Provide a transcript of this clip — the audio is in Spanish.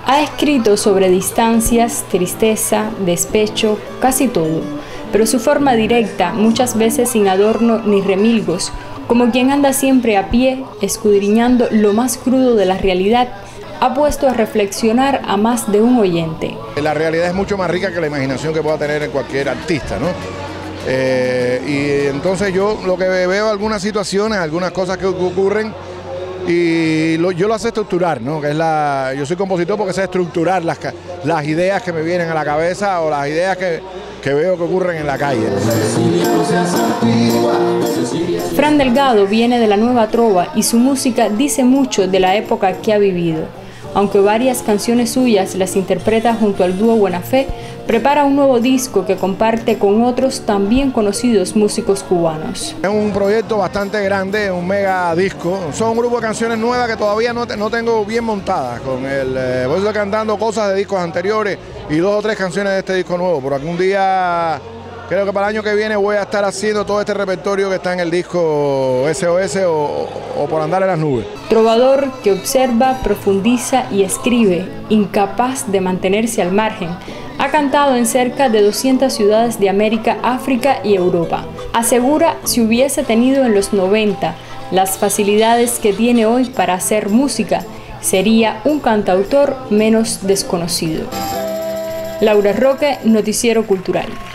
Ha escrito sobre distancias, tristeza, despecho, casi todo, pero su forma directa, muchas veces sin adorno ni remilgos, como quien anda siempre a pie, escudriñando lo más crudo de la realidad, ha puesto a reflexionar a más de un oyente. La realidad es mucho más rica que la imaginación que pueda tener cualquier artista, ¿no? Y entonces yo lo que veo algunas situaciones, algunas cosas que ocurren, y yo lo sé estructurar, ¿no? Yo soy compositor porque sé estructurar las ideas que me vienen a la cabeza o las ideas que veo que ocurren en la calle. Fran Delgado viene de la nueva trova y su música dice mucho de la época que ha vivido. Aunque varias canciones suyas las interpreta junto al dúo Buena Fe, prepara un nuevo disco que comparte con otros también conocidos músicos cubanos. Es un proyecto bastante grande, un mega disco. Son un grupo de canciones nuevas que todavía no tengo bien montadas. Voy a estar cantando cosas de discos anteriores y 2 o 3 canciones de este disco nuevo. Por algún día, creo que para el año que viene voy a estar haciendo todo este repertorio que está en el disco SOS o Por Andar en las Nubes. Trovador que observa, profundiza y escribe, incapaz de mantenerse al margen. Ha cantado en cerca de 200 ciudades de América, África y Europa. Asegura si hubiese tenido en los 90 las facilidades que tiene hoy para hacer música, sería un cantautor menos desconocido. Laura Roque, Noticiero Cultural.